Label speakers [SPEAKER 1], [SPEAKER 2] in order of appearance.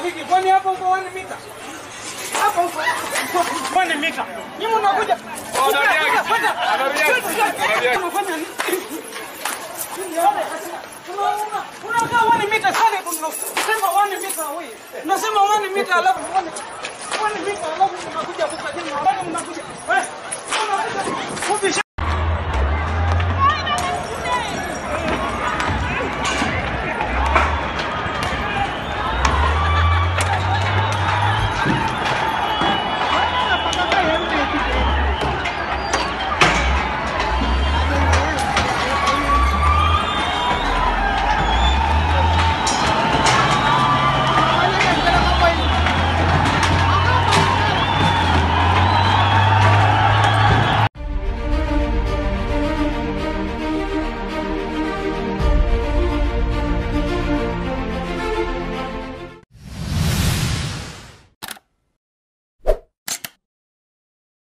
[SPEAKER 1] hiki kwani hapa uko 1 mita? Hapa uko 1 mita. Nyinyi mnakuja. Unafanya nini? Unakaa 1 mita sana unasema 1 mita wewe. Unasema 1 mita alafu 1 mita alafu unakuja kusajili. Mnakuja